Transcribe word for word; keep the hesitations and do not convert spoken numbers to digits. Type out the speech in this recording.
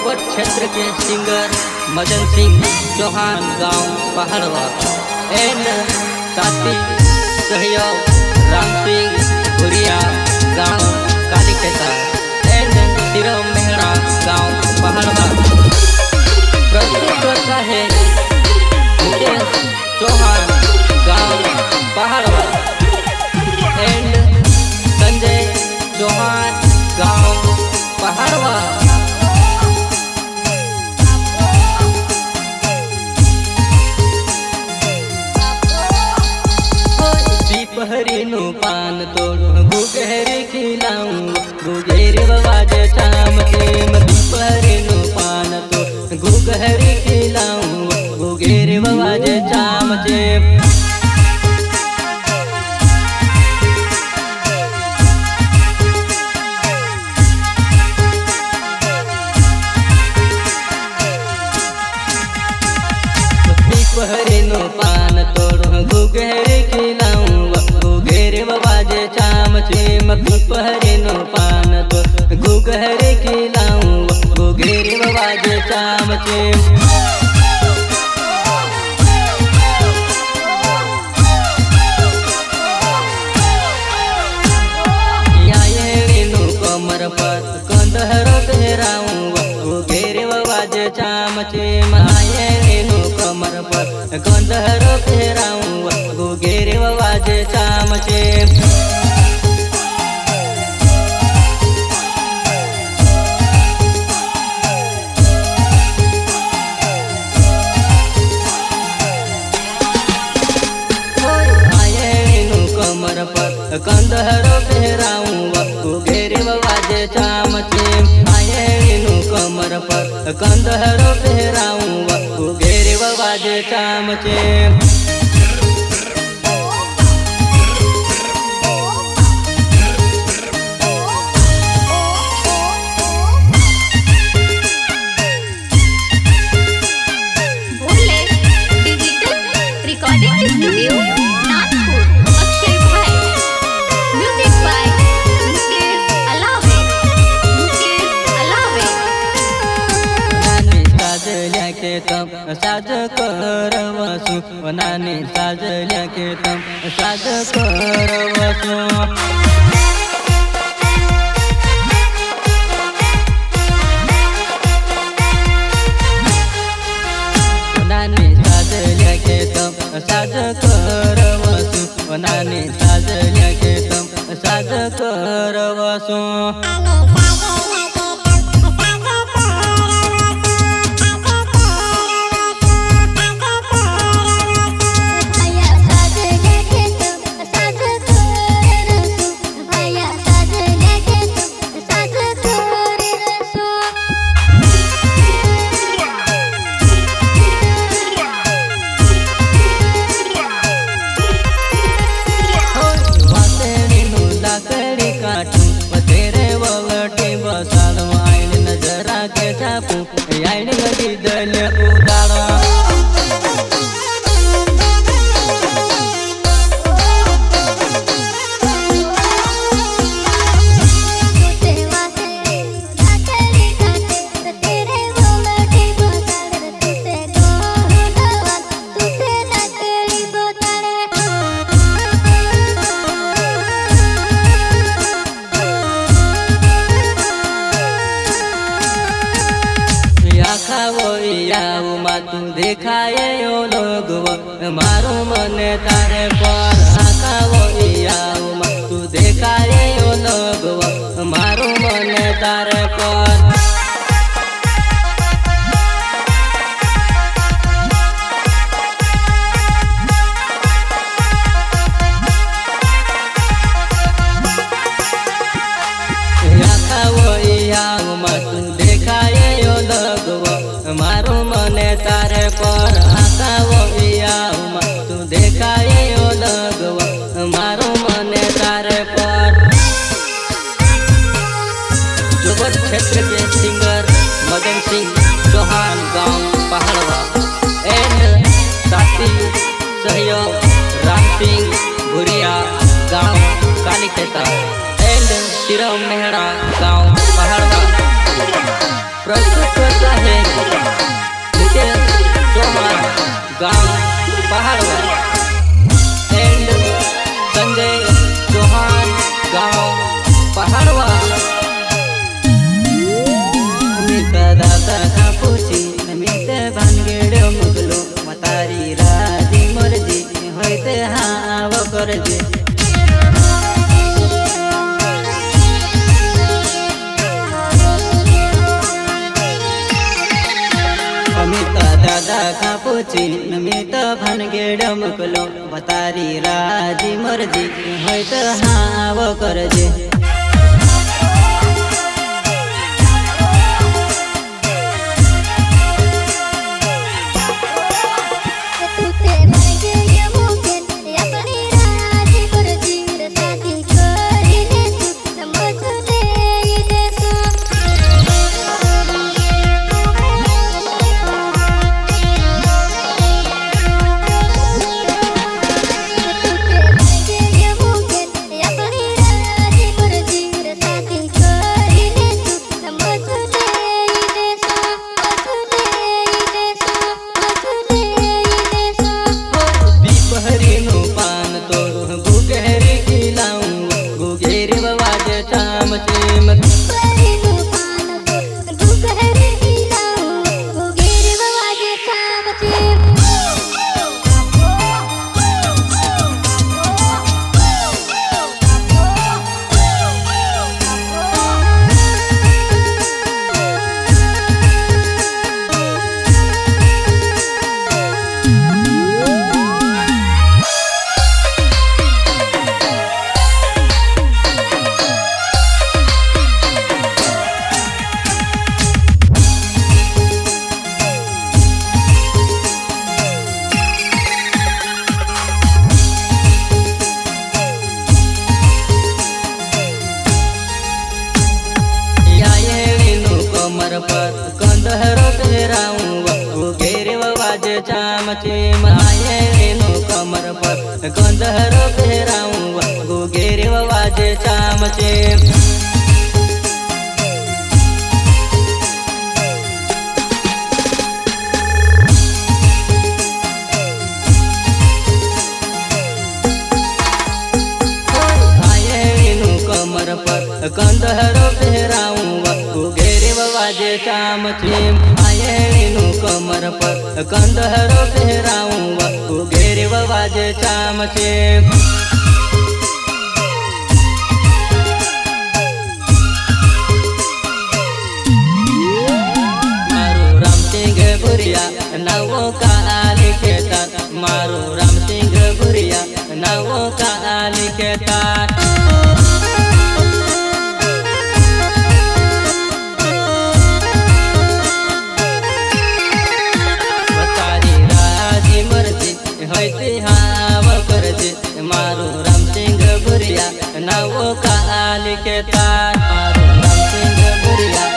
जोबट क्षेत्र के सिंगर मदन सिंह चौहान गांव पहाड़वा एंड साथी सहयोग राम सिंह भुरिया गांव कालीखेता एंड तिरम मेहरा गांव पहाड़वा। प्रस्तुत करता है मुकेश चौहान गांव पहाड़वा एंड संजय चौहान गांव पहाड़वा। पहरी नु पान तोड़ गुगेरी खिलाऊं गुगेरी बवाज चाम के पहरी नु पान तोड़ गुगेरी खिलाऊं गुगेरी बवाज चाम के। पहरी नु पान तोड़ गुगेरी खिलाऊं गुगेरे बवाजे चाम चेम पहरे नो पान तो गुगहरे खिलाऊं गुगेरे बवाजे चाम चेम। कमर पर कंदहरो तेराऊं गुगेरे बवाजे चाम चेम आये नो कमर पर कंदहरो तेराऊं गुगेरे बवाजे चाम चेम। कमर पर कंदहरो तेराऊं गुगेरे बवाजे चाम चेम आये नु कमर पर कंदहरो तेराऊं गुगेरे बवाजे चाम चेम। तम साज कर वसु नानी साजल्या के तम साज कर वसु नानी साजल्या के तम साज कर वसु नानी साजल्या के तम साज कर वसु। आईने लगी दल उदारा तू देखाए ओ लोग मारो मन तारे पर आका वो इयाऊ तू देखाए ओ लोग मारो मन तारे पर। आका वो इयाऊ तू देखाए ओ लोग मारो मन तारे पर आका वो इयाऊ तू देखाए ओ लगवा मारो मन तारे पर। जोबट क्षेत्र के सिंगर मदन सिंह चौहान गांव पहाड़वा एंड साथी सहयोग राम सिंह भुरिया गांव कालीखेता एंड तिरम मेहरा गांव पहाड़वा। प्रस्तुत करता है मुकेश चौहान गांव पहाड़वा एंड संजय चौहान गांव पहाड़वा। मिता दादा का पूछी मिते भानगेड़ मुगलो मतारी राजी मर्जी होते हाँ वो करजे। दादा का पूछी नमित भानगेड़ मुकलो बतारी राजी मर्जी होय तो हाँ वो करजे। कंदहरो पहराऊं घेरे वाजे चाम चीम आये रेनो कमर पर कंदहरो पहराऊं घेरे वाजे चाम चीम। आये रेनो कमर पर कंदहरो पहराऊं घेरे वाजे चाम चीम आये नु कमर पर कंदहरो पहराऊं घेरे वाजे चाम चीम। मारो राम सिंह बुरिया नवो का आली खेता मारो राम सिंह बुरिया नवो का आली खेता। मारो राम सिंह बुरिया नवो का आली के तार मारो राम सिंह बुरिया